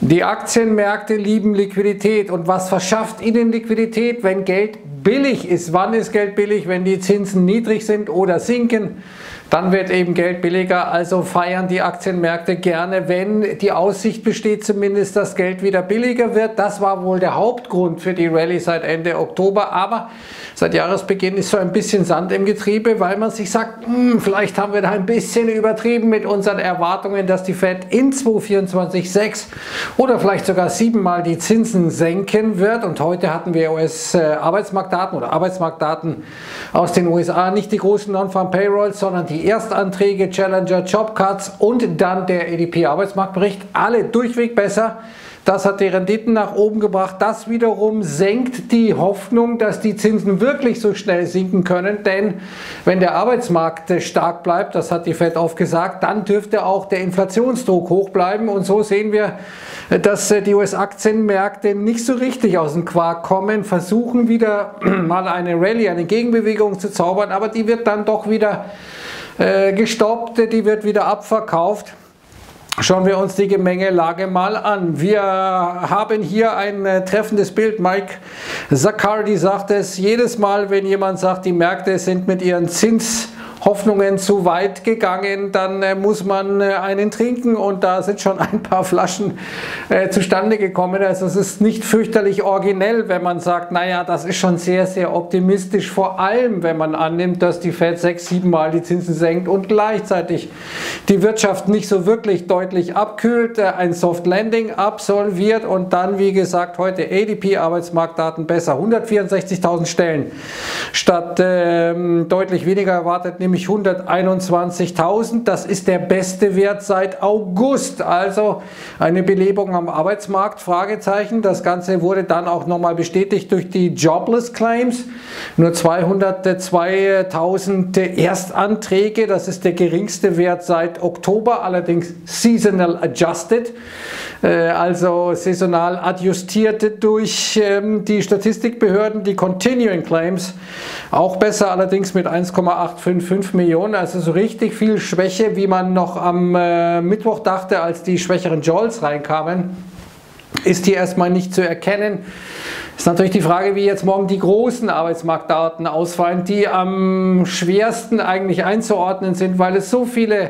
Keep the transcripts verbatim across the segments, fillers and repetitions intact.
Die Aktienmärkte lieben Liquidität. Und was verschafft ihnen Liquidität, wenn Geld billig ist? Wann ist Geld billig? Wenn die Zinsen niedrig sind oder sinken, dann wird eben Geld billiger. Also feiern die Aktienmärkte gerne, wenn die Aussicht besteht zumindest, dass Geld wieder billiger wird. Das war wohl der Hauptgrund für die Rallye seit Ende Oktober. Aber seit Jahresbeginn ist so ein bisschen Sand im Getriebe, weil man sich sagt, vielleicht haben wir da ein bisschen übertrieben mit unseren Erwartungen, dass die Fed in zweitausendvierundzwanzig sechs oder vielleicht sogar siebenmal die Zinsen senken wird. Und heute hatten wir U S-Arbeitsmarktdaten oder Arbeitsmarktdaten aus den U S A, nicht die großen Non-Farm Payrolls, sondern die Erstanträge, Challenger Job Cuts und dann der A D P-Arbeitsmarktbericht. Alle durchweg besser. Das hat die Renditen nach oben gebracht. Das wiederum senkt die Hoffnung, dass die Zinsen wirklich so schnell sinken können. Denn wenn der Arbeitsmarkt stark bleibt, das hat die Fed oft gesagt, dann dürfte auch der Inflationsdruck hoch bleiben. Und so sehen wir, dass die U S-Aktienmärkte nicht so richtig aus dem Quark kommen, versuchen wieder mal eine Rallye, eine Gegenbewegung zu zaubern, aber die wird dann doch wieder äh, gestoppt, die wird wieder abverkauft. Schauen wir uns die Gemengelage mal an. Wir haben hier ein äh, treffendes Bild. Mike Zaccardi sagt es jedes Mal, wenn jemand sagt, die Märkte sind mit ihren Zinshoffnungen zu weit gegangen, dann äh, muss man äh, einen trinken, und da sind schon ein paar Flaschen äh, zustande gekommen. Also es ist nicht fürchterlich originell, wenn man sagt, naja, das ist schon sehr, sehr optimistisch, vor allem wenn man annimmt, dass die Fed sechs, sieben Mal die Zinsen senkt und gleichzeitig die Wirtschaft nicht so wirklich deutlich abkühlt, ein Soft Landing absolviert und dann, wie gesagt, heute A D P-Arbeitsmarktdaten besser, hundertvierundsechzigtausend Stellen statt ähm, deutlich weniger erwartet, nämlich hunderteinundzwanzigtausend. Das ist der beste Wert seit August, also eine Belebung am Arbeitsmarkt, Fragezeichen. Das Ganze wurde dann auch nochmal bestätigt durch die Jobless Claims, nur zweihundertzweitausend Erstanträge, das ist der geringste Wert seit Oktober, allerdings seasonal adjusted, also saisonal adjustiert durch die Statistikbehörden. Die Continuing Claims auch besser, allerdings mit eins Komma achthundertfünfundfünfzig Millionen, also so richtig viel Schwäche, wie man noch am Mittwoch dachte, als die schwächeren Jolts reinkamen, ist hier erstmal nicht zu erkennen. Ist natürlich die Frage, wie jetzt morgen die großen Arbeitsmarktdaten ausfallen, die am schwersten eigentlich einzuordnen sind, weil es so viele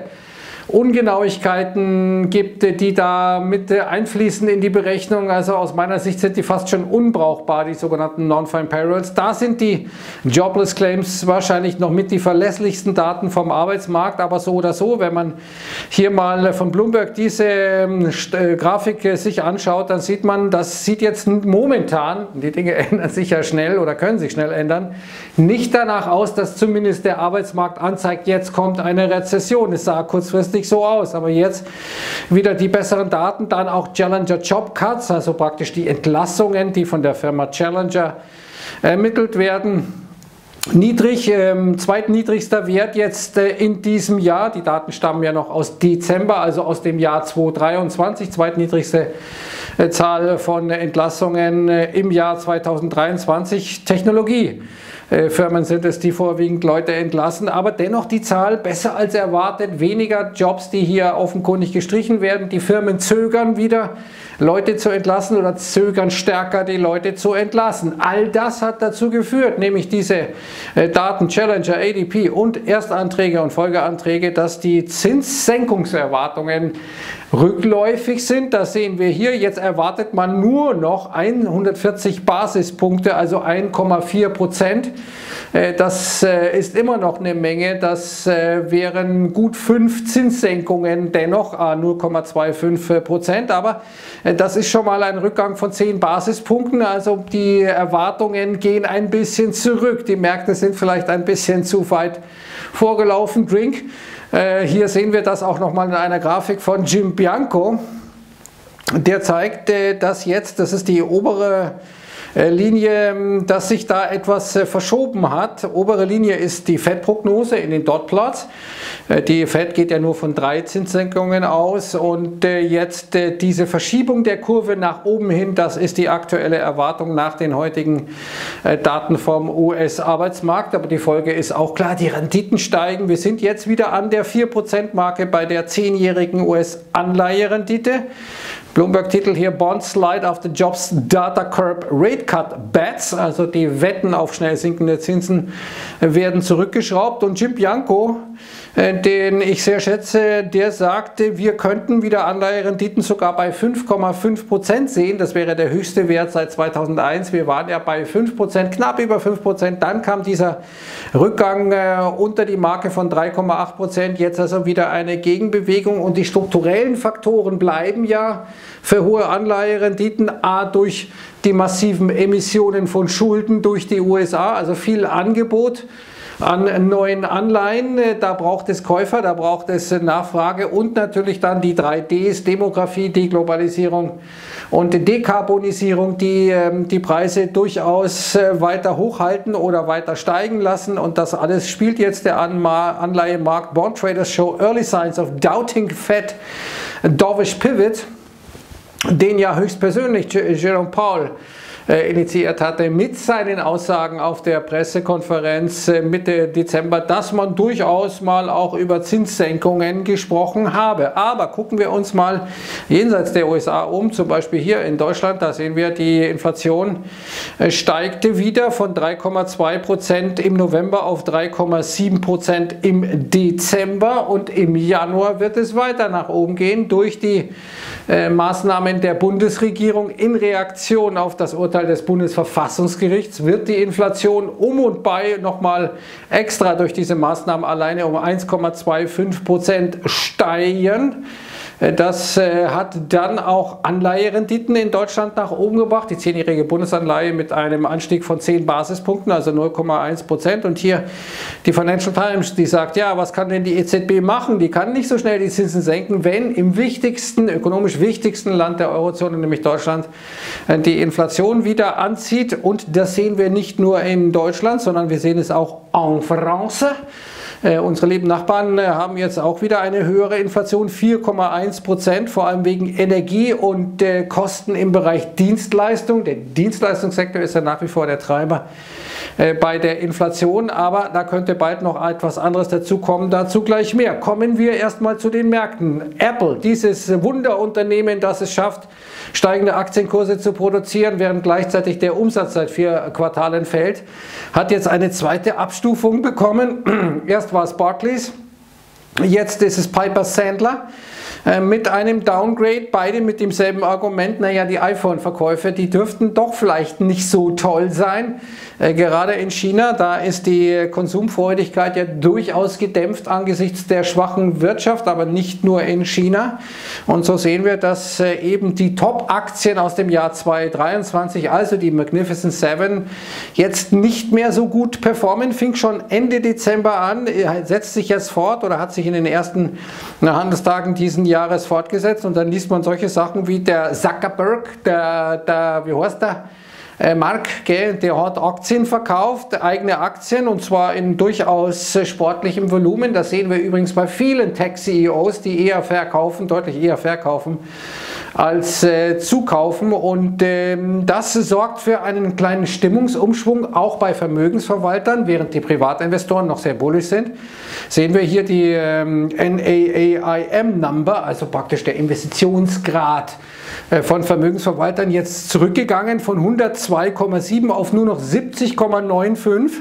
Ungenauigkeiten gibt, die da mit einfließen in die Berechnung. Also aus meiner Sicht sind die fast schon unbrauchbar, die sogenannten Non-Farm Payrolls. Da sind die Jobless Claims wahrscheinlich noch mit die verlässlichsten Daten vom Arbeitsmarkt, aber so oder so, wenn man hier mal von Bloomberg diese äh, Grafik äh, sich anschaut, dann sieht man, das sieht jetzt momentan, die Dinge ändern sich ja schnell oder können sich schnell ändern, nicht danach aus, dass zumindest der Arbeitsmarkt anzeigt, jetzt kommt eine Rezession. Es sah kurzfristig so aus, aber jetzt wieder die besseren Daten, dann auch Challenger Job Cuts, also praktisch die Entlassungen, die von der Firma Challenger ermittelt werden. Niedrig, ähm, zweitniedrigster Wert jetzt äh, in diesem Jahr, die Daten stammen ja noch aus Dezember, also aus dem Jahr zweitausenddreiundzwanzig, zweitniedrigste äh, Zahl von Entlassungen äh, im Jahr zweitausenddreiundzwanzig, Technologie. Firmen sind es, die vorwiegend Leute entlassen, aber dennoch die Zahl besser als erwartet, weniger Jobs, die hier offenkundig gestrichen werden. Die Firmen zögern wieder, Leute zu entlassen oder zögern stärker, die Leute zu entlassen. All das hat dazu geführt, nämlich diese Daten Challenger, A D P und Erstanträge und Folgeanträge, dass die Zinssenkungserwartungen rückläufig sind. Das sehen wir hier. Jetzt erwartet man nur noch hundertvierzig Basispunkte, also ein Komma vier Prozent. Das ist immer noch eine Menge. Das wären gut fünf Zinssenkungen, dennoch null Komma fünfundzwanzig Prozent. Aber das ist schon mal ein Rückgang von zehn Basispunkten. Also die Erwartungen gehen ein bisschen zurück. Die Märkte sind vielleicht ein bisschen zu weit vorgelaufen. Drink. Hier sehen wir das auch nochmal in einer Grafik von Jim Bianco. Der zeigt, dass jetzt, das ist die obere Linie, dass sich da etwas verschoben hat. Obere Linie ist die Fed-Prognose in den Dotplots. Die Fed geht ja nur von drei Zinssenkungen aus und jetzt diese Verschiebung der Kurve nach oben hin, das ist die aktuelle Erwartung nach den heutigen Daten vom U S-Arbeitsmarkt. Aber die Folge ist auch klar, die Renditen steigen. Wir sind jetzt wieder an der vier Prozent Marke bei der zehnjährigen U S-Anleiherendite. Bloomberg-Titel hier: Bond Slide after Jobs Data Curb Rate Cut Bets, also die Wetten auf schnell sinkende Zinsen werden zurückgeschraubt. Und Jim Bianco, den ich sehr schätze, der sagte, wir könnten wieder Anleiherenditen sogar bei fünf Komma fünf Prozent sehen. Das wäre der höchste Wert seit zweitausendeins. Wir waren ja bei fünf Prozent, knapp über fünf Prozent. Dann kam dieser Rückgang äh, unter die Marke von drei Komma acht Prozent. Jetzt also wieder eine Gegenbewegung. Und die strukturellen Faktoren bleiben ja für hohe Anleiherenditen, a durch die massiven Emissionen von Schulden durch die U S A, also viel Angebot an neuen Anleihen, da braucht es Käufer, da braucht es Nachfrage und natürlich dann die drei Ds, Demografie, Deglobalisierung und Dekarbonisierung, die die Preise durchaus weiter hochhalten oder weiter steigen lassen, und das alles spielt jetzt der Anleihemarkt. Bond Traders show early signs of doubting Fed dovish pivot, den ja höchstpersönlich Jerome Powell initiiert hatte mit seinen Aussagen auf der Pressekonferenz Mitte Dezember, dass man durchaus mal auch über Zinssenkungen gesprochen habe. Aber gucken wir uns mal jenseits der U S A um, zum Beispiel hier in Deutschland, da sehen wir, die Inflation steigte wieder von drei Komma zwei Prozent im November auf drei Komma sieben Prozent im Dezember, und im Januar wird es weiter nach oben gehen durch die äh, Maßnahmen der Bundesregierung. In Reaktion auf das Urteil des Bundesverfassungsgerichts wird die Inflation um und bei nochmal extra durch diese Maßnahmen alleine um eins Komma fünfundzwanzig Prozent steigen. Das hat dann auch Anleiherenditen in Deutschland nach oben gebracht. Die zehnjährige Bundesanleihe mit einem Anstieg von zehn Basispunkten, also null Komma eins Prozent. Und hier die Financial Times, die sagt, ja, was kann denn die E Z B machen? Die kann nicht so schnell die Zinsen senken, wenn im wichtigsten, ökonomisch wichtigsten Land der Eurozone, nämlich Deutschland, die Inflation wieder anzieht. Und das sehen wir nicht nur in Deutschland, sondern wir sehen es auch en France. Äh, unsere lieben Nachbarn äh, haben jetzt auch wieder eine höhere Inflation, vier Komma eins Prozent, vor allem wegen Energie und äh, Kosten im Bereich Dienstleistung. Der Dienstleistungssektor ist ja nach wie vor der Treiber äh, bei der Inflation, aber da könnte bald noch etwas anderes dazu kommen, dazu gleich mehr. Kommen wir erstmal zu den Märkten. Apple, dieses Wunderunternehmen, das es schafft, steigende Aktienkurse zu produzieren, während gleichzeitig der Umsatz seit vier Quartalen fällt, hat jetzt eine zweite Abstufung bekommen. Erst war es Barclays, jetzt ist es Piper Sandler äh, mit einem Downgrade, beide mit demselben Argument, naja, die iPhone-Verkäufe, die dürften doch vielleicht nicht so toll sein. Äh, gerade in China, da ist die Konsumfreudigkeit ja durchaus gedämpft angesichts der schwachen Wirtschaft, aber nicht nur in China. Und so sehen wir, dass äh, eben die Top-Aktien aus dem Jahr zweitausenddreiundzwanzig, also die Magnificent Seven, jetzt nicht mehr so gut performen. Fing schon Ende Dezember an, setzt sich jetzt fort oder hat sich in den ersten Handelstagen diesen Jahres fortgesetzt, und dann liest man solche Sachen wie der Zuckerberg, der, der wie heißt der? Äh, Mark, gell, der hat Aktien verkauft, eigene Aktien, und zwar in durchaus äh, sportlichem Volumen. Das sehen wir übrigens bei vielen Tech-C E Os, die eher verkaufen, deutlich eher verkaufen als äh, zukaufen, und ähm, das sorgt für einen kleinen Stimmungsumschwung auch bei Vermögensverwaltern, während die Privatinvestoren noch sehr bullisch sind. Sehen wir hier die ähm, N A A I M-Number, also praktisch der Investitionsgrad äh, von Vermögensverwaltern, jetzt zurückgegangen von hundertzwei Komma sieben auf nur noch siebzig Komma fünfundneunzig.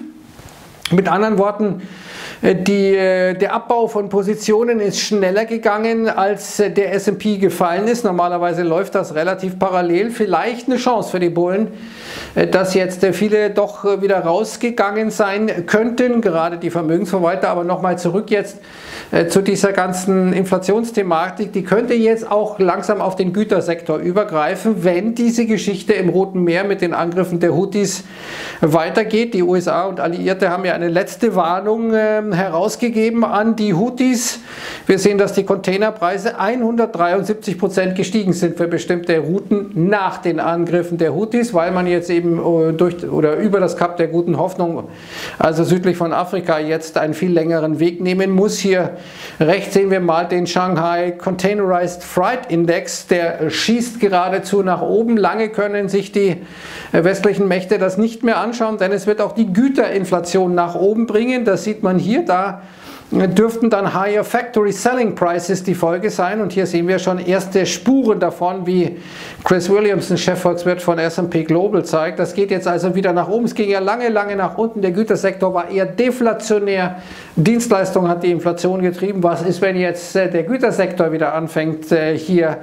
Mit anderen Worten, Die, der Abbau von Positionen ist schneller gegangen, als der S und P gefallen ist. Normalerweise läuft das relativ parallel. Vielleicht eine Chance für die Bullen, dass jetzt viele doch wieder rausgegangen sein könnten, gerade die Vermögensverwalter. Aber nochmal zurück jetzt zu dieser ganzen Inflationsthematik. Die könnte jetzt auch langsam auf den Gütersektor übergreifen, wenn diese Geschichte im Roten Meer mit den Angriffen der Houthis weitergeht. Die U S A und Alliierte haben ja eine letzte Warnung äh, herausgegeben an die Houthis. Wir sehen, dass die Containerpreise hundertdreiundsiebzig Prozent gestiegen sind für bestimmte Routen nach den Angriffen der Houthis, weil man jetzt eben durch oder über das Kap der Guten Hoffnung, also südlich von Afrika, jetzt einen viel längeren Weg nehmen muss. Hier rechts sehen wir mal den Shanghai Containerized Freight Index, der schießt geradezu nach oben. Lange können sich die westlichen Mächte das nicht mehr anschauen, denn es wird auch die Güterinflation nach oben bringen. Das sieht man hier, da dürften dann Higher Factory Selling Prices die Folge sein. Und hier sehen wir schon erste Spuren davon, wie Chris Williamson, Chefvolkswirt von S und P Global, zeigt. Das geht jetzt also wieder nach oben. Es ging ja lange, lange nach unten. Der Gütersektor war eher deflationär. Dienstleistung hat die Inflation getrieben. Was ist, wenn jetzt der Gütersektor wieder anfängt, hier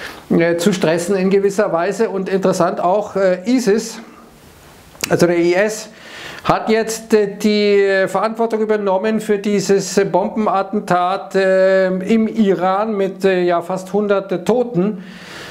zu stressen in gewisser Weise? Und interessant auch, ISIS, also der I S, hat jetzt die Verantwortung übernommen für dieses Bombenattentat im Iran mit ja, fast hundert Toten.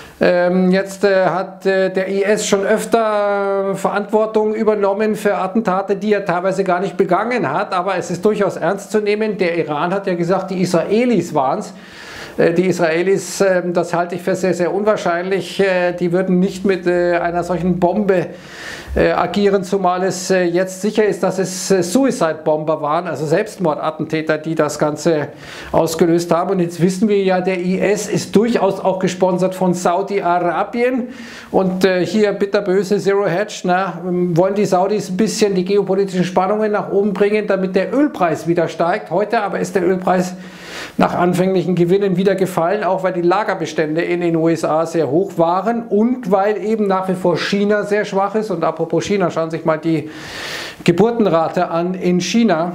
Jetzt hat der I S schon öfter Verantwortung übernommen für Attentate, die er teilweise gar nicht begangen hat, aber es ist durchaus ernst zu nehmen. Der Iran hat ja gesagt, die Israelis waren es. Die Israelis, das halte ich für sehr, sehr unwahrscheinlich, die würden nicht mit einer solchen Bombe agieren, zumal es jetzt sicher ist, dass es Suicide-Bomber waren, also Selbstmordattentäter, die das Ganze ausgelöst haben. Und jetzt wissen wir ja, der I S ist durchaus auch gesponsert von Saudi-Arabien. Und hier bitterböse Zero Hedge, na, wollen die Saudis ein bisschen die geopolitischen Spannungen nach oben bringen, damit der Ölpreis wieder steigt. Heute aber ist der Ölpreis nach anfänglichen Gewinnen wieder gefallen, auch weil die Lagerbestände in den U S A sehr hoch waren und weil eben nach wie vor China sehr schwach ist. Und apropos China, schauen Sie sich mal die Geburtenrate an in China.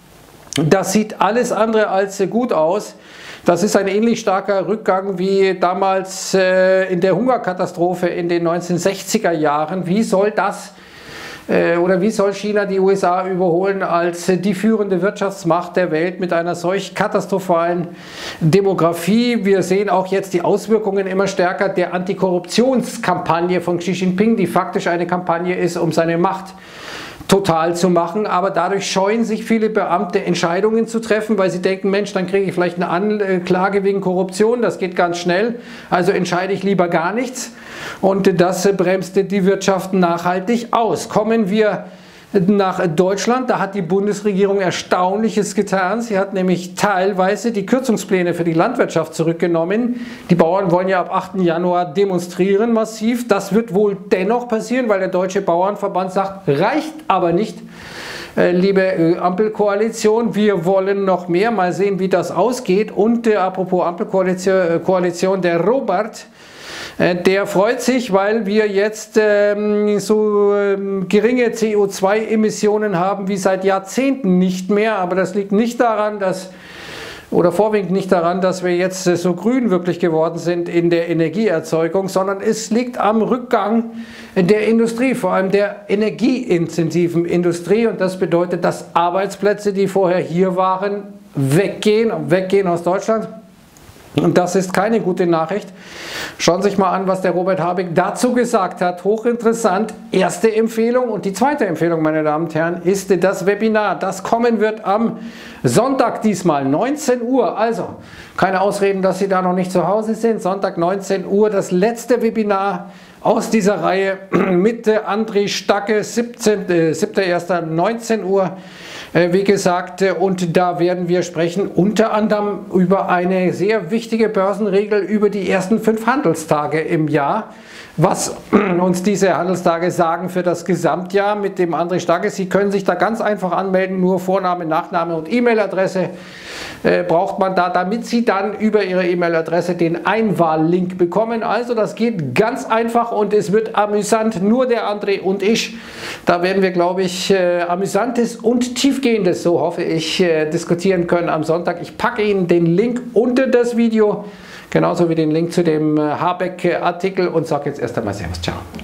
Das sieht alles andere als gut aus. Das ist ein ähnlich starker Rückgang wie damals äh, in der Hungerkatastrophe in den neunzehnhundertsechziger Jahren. Wie soll das Oder wie soll China die U S A überholen als die führende Wirtschaftsmacht der Welt mit einer solch katastrophalen Demografie? Wir sehen auch jetzt die Auswirkungen immer stärker der Antikorruptionskampagne von Xi Jinping, die faktisch eine Kampagne ist, um seine Macht total zu machen, aber dadurch scheuen sich viele Beamte, Entscheidungen zu treffen, weil sie denken, Mensch, dann kriege ich vielleicht eine Anklage wegen Korruption, das geht ganz schnell, also entscheide ich lieber gar nichts. Und das bremst die Wirtschaft nachhaltig aus. Kommen wir nach Deutschland, da hat die Bundesregierung Erstaunliches getan. Sie hat nämlich teilweise die Kürzungspläne für die Landwirtschaft zurückgenommen. Die Bauern wollen ja ab achten Januar demonstrieren massiv. Das wird wohl dennoch passieren, weil der Deutsche Bauernverband sagt, reicht aber nicht. Liebe Ampelkoalition, wir wollen noch mehr. Mal sehen, wie das ausgeht. Und äh, apropos Ampelkoalition, Koalition, der Robert, der freut sich, weil wir jetzt ähm, so ähm, geringe C O zwei Emissionen haben wie seit Jahrzehnten nicht mehr. Aber das liegt nicht daran, dass, oder vorwiegend nicht daran, dass wir jetzt äh, so grün wirklich geworden sind in der Energieerzeugung, sondern es liegt am Rückgang der Industrie, vor allem der energieintensiven Industrie. Und das bedeutet, dass Arbeitsplätze, die vorher hier waren, weggehen, weggehen aus Deutschland. Und das ist keine gute Nachricht. Schauen Sie sich mal an, was der Robert Habeck dazu gesagt hat. Hochinteressant. Erste Empfehlung. Und die zweite Empfehlung, meine Damen und Herren, ist das Webinar. Das kommen wird am Sonntag diesmal, neunzehn Uhr. Also, keine Ausreden, dass Sie da noch nicht zu Hause sind. Sonntag, neunzehn Uhr, das letzte Webinar aus dieser Reihe mit André Stacke, siebter erster neunzehn Uhr. Wie gesagt, und da werden wir sprechen unter anderem über eine sehr wichtige Börsenregel über die ersten fünf Handelstage im Jahr. Was uns diese Handelstage sagen für das Gesamtjahr mit dem André Stacke. Sie können sich da ganz einfach anmelden, nur Vorname, Nachname und E-Mail-Adresse äh, braucht man da, damit Sie dann über Ihre E-Mail-Adresse den Einwahllink bekommen. Also das geht ganz einfach und es wird amüsant, nur der André und ich. Da werden wir, glaube ich, äh, amüsantes und tiefgehendes, so hoffe ich, äh, diskutieren können am Sonntag. Ich packe Ihnen den Link unter das Video. Genauso wie den Link zu dem Habeck-Artikel und sage jetzt erst einmal Servus, ciao.